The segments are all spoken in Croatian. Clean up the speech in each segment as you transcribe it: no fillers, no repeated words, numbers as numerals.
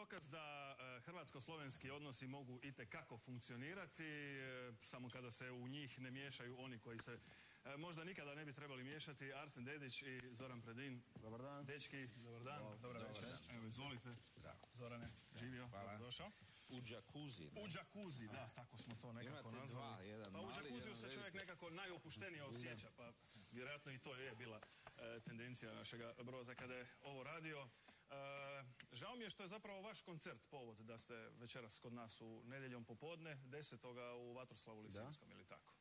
dokaz da hrvatsko-slovenski odnosi mogu itekako funkcionirati, samo kada se u njih ne miješaju oni koji se možda nikada ne bi trebali miješati. Arsen Dedić i Zoran Predin. Dobar dan. Dečki, dobar dan. Dobra večer. Evo, izvolite. Zorane, živio, dobrodošao. U džakuzi. U džakuzi, da, tako smo to nekako nazvali. Pa u džakuziju se čovjek nekako najopuštenije osjeća, pa vjerojatno i to je bila tendencija našega Broza kada je ovo radio. Žao mi je što je zapravo vaš koncert povod da ste večeras kod nas u nedjeljom popodne, 10. u Vatroslavu Lisinskom, ili tako.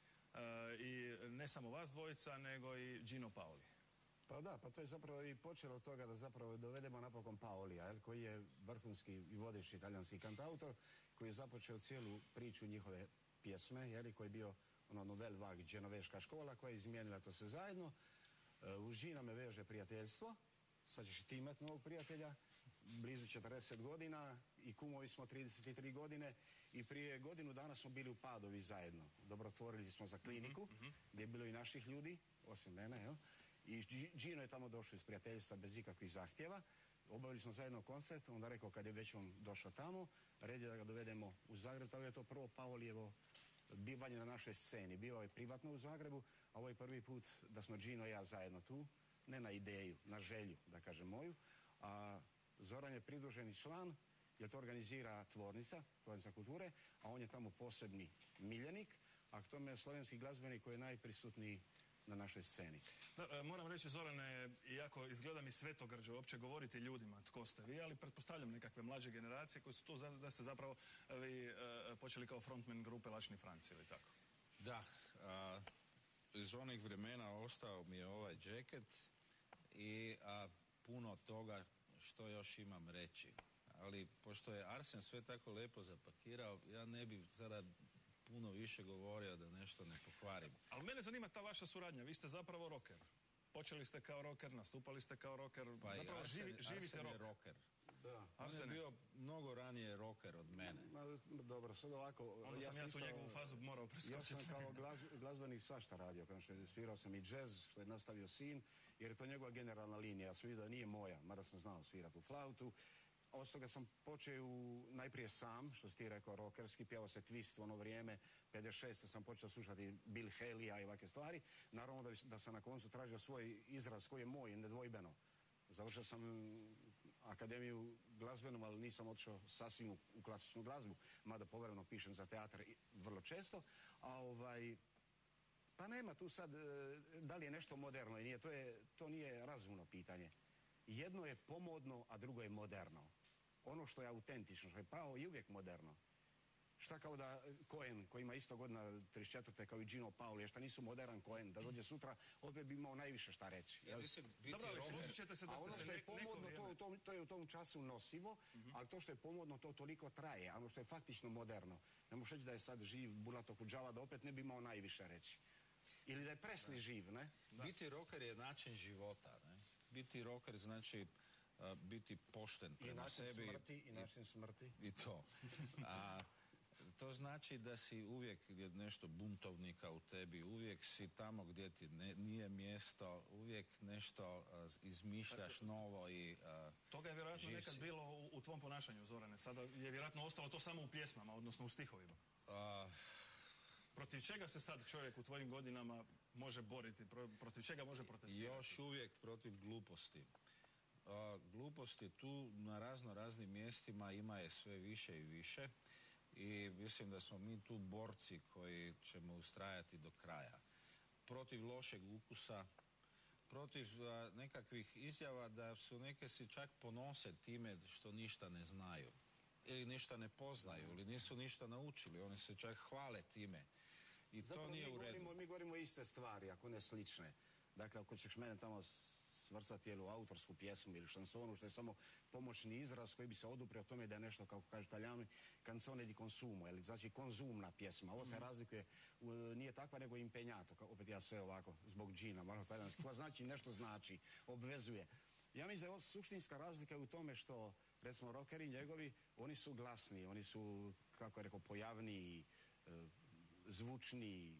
I ne samo vas dvojica, nego i Gino Paoli. Pa da, pa to je zapravo i počelo od toga da zapravo dovedemo napokon Paolija, koji je vrhunski i vodeći italijanski kantautor, koji je započeo cijelu priču njihove pjesme, koji je bio nouvelle vague, genoveška škola, koja je izmijenila to sve zajedno. Uz Gina me veže prijateljstvo, sad ćeš i ti imati novog prijatelja, blizu 40 godina i kumovi smo 33 godine i prije godinu dana smo bili u Padovi zajedno. Dobrotvorili smo za kliniku, gdje je bilo i naših ljudi, osim mene, jel? I Gino je tamo došao iz prijateljstva bez ikakvih zahtjeva. Obavili smo zajedno koncert, onda rekao kad je već on došao tamo, red je da ga dovedemo u Zagreb, tako je to prvo Paolijevo bivanje na našoj sceni. Bio je privatno u Zagrebu, a ovo je prvi put da smo Gino i ja zajedno tu, ne na ideju, na želju, da kažem moju, a Zoran je pridruženi član, jer to organizira Tvornica kulture, a on je tamo posebni miljenik, a k tome je slovenski glazbenik koji je najprisutniji na našoj sceni. Da, moram reći, Zorane, iako izgleda mi svetogrđe uopće govoriti ljudima tko ste vi, ali pretpostavljam nekakve mlađe generacije koji su tu da ste zapravo vi počeli kao frontman grupe Lačni Franci, ili tako? Da, iz onih vremena ostao mi je ovaj džeket i puno toga što još imam reći. Ali pošto je Arsen sve tako lepo zapakirao, ja ne bih sada puno više govorio da nešto ne pokvarim. Ali mene zanima ta vaša suradnja. Vi ste zapravo rocker. Počeli ste kao rocker, nastupali ste kao rocker. Pa zapravo živite Arsen rock. je rocker. Da. On je bio mnogo ranije rocker od mene. Dobro, sad ovako... Onda sam ja tu njegovu fazu morao preskočiti. Ja sam kao glazbenik svašta radio, kao što je svirao sam i džez, što je nastavio sin, jer je to njegova generalna linija. Ja sam vidio da nije moja, mada sam znao svirati u flautu. Od toga sam počeo najprije sam, što si ti rekao, rockerski, pjevao se Twist u ono vrijeme, 56. sam počeo slušati Bill Haley-a i ovakve stvari. Naravno da sam na koncu tražio svoj izraz koji je moj, nedvojbeno. Završio sam akademiju glazbenu, ali nisam otišao sasvim u klasičnu glazbu, mada povremeno pišem za teatar vrlo često. Pa nema tu sad, da li je nešto moderno i nije, to nije razumno pitanje. Jedno je pomodno, a drugo je moderno. Ono što je autentično, što je pao, je uvijek moderno. Šta kao da Cohen, koji ima isto godina 34. kao i Gino Paoli, šta nisu modern Cohen, da dođe sutra, opet bi imao najviše šta reći. Ja mislim, dobro, ali složit ćete se da ste se neko vrijeme... To je u tom času nosivo, ali to što je pomodno, to toliko traje. A ono što je faktično moderno, ne možeš reći da je sad živ Bulato Kudžava, da opet ne bi imao najviše reći. Ili da je Presli živ, ne? Biti rocker je način života, ne? Biti rocker znači biti pošten prema sebi. I način smrti. I to. To znači da si uvijek nešto buntovnika u tebi, uvijek si tamo gdje ti nije mjesto, uvijek nešto izmišljaš novo i toga je vjerojatno nekad bilo u tvom ponašanju, Zorane. Sada je vjerojatno ostalo to samo u pjesmama, odnosno u stihovima. Protiv čega se sad čovjek u tvojim godinama može boriti? Protiv čega može protestirati? Još uvijek protiv gluposti. Gluposti tu na raznim mjestima ima je sve više i više i mislim da smo mi tu borci koji ćemo ustrajati do kraja. Protiv lošeg ukusa, protiv nekakvih izjava da su neke si čak ponose time što ništa ne znaju ili ništa ne poznaju ili nisu ništa naučili, oni se čak hvale time i to nije u redu. Mi govorimo iste stvari, ako ne slične. Dakle, ako ćeš mene tamo svrstati u autorsku pjesmu ili šansonu, što je samo pomoćni izraz koji bi se oduprio tome da je nešto, kako kažu Italijani, canzone di consumo, znači konzumna pjesma. Ovo se razlikuje, nije takva nego impenjato, opet ja sve ovako, zbog džina, malo talijanski, koja znači nešto znači, obvezuje. Ja mislim da je suštinska razlika u tome što, recimo, rockeri njegovi, oni su glasni, oni su, kako je rekao, pojavniji, zvučniji,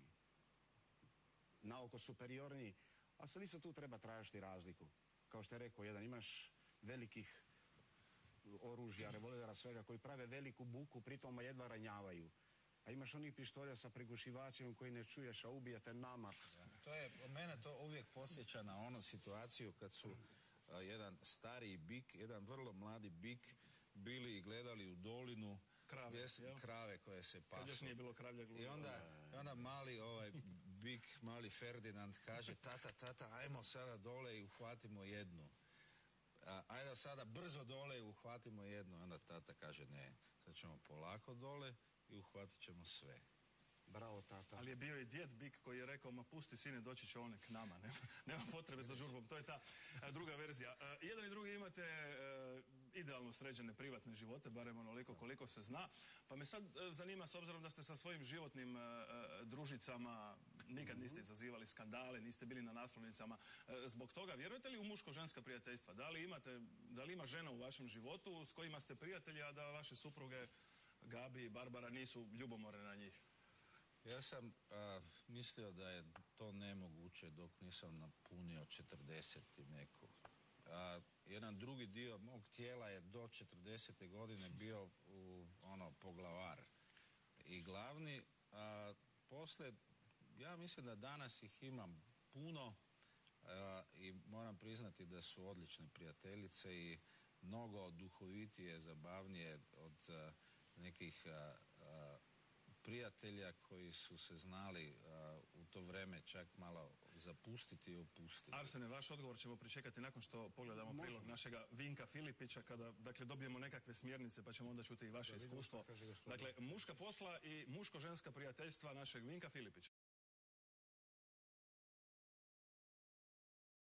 naoko superiorniji, a sad isto tu treba tražiti razliku. Kao što je rekao jedan, imaš velikih oružja, revolvera, svega, koji prave veliku buku, pritom jedva ranjavaju. A imaš onih pištolja sa prigušivačem koji ne čuješ, a ubijete nama. Mene to uvijek podsjeća na onu situaciju kad su jedan stariji bik, jedan vrlo mladi bik bili i gledali u dolinu krave koje se pasu. Kad još nije bilo kravlja gluda. I onda mali bik, mali Ferdinand kaže, tata, ajmo sada dole i uhvatimo jednu. Ajde sada brzo dole i uhvatimo jednu. Onda tata kaže, ne, sad ćemo polako dole i uhvatit ćemo sve. Bravo, tata. Ali je bio i djed bik koji je rekao, ma pusti sine, doći će one k nama, nema potrebe za žurbom. To je ta druga verzija. Jedan i drugi imate idealno sređene privatne živote, barem onoliko koliko se zna. Pa me sad zanima, s obzirom da ste sa svojim životnim družicama nikad niste izazivali skandale, niste bili na naslovnicama. Zbog toga, vjerujete li u muško-ženska prijateljstva? Da li ima žena u vašem životu s kojima ste prijatelji, a da vaše supruge Gabi i Barbara nisu ljubomorne na njih? Ja sam mislio da je to nemoguće dok nisam napunio 40 i neku. Jedan drugi dio mog tijela je do 40. godine bio poglavar i glavni. Posle, ja mislim da danas ih imam puno i moram priznati da su odlične prijateljice i mnogo duhovitije, zabavnije od nekih prijatelja koji su se znali u to vreme čak malo zapustiti i opustiti. Arsene, vaš odgovor ćemo pričekati nakon što pogledamo prilog našega Vinka Filipića, kada dobijemo nekakve smjernice, pa ćemo onda čuti i vaše iskustvo. Dakle, muška posla i muško-ženska prijateljstva našeg Vinka Filipića.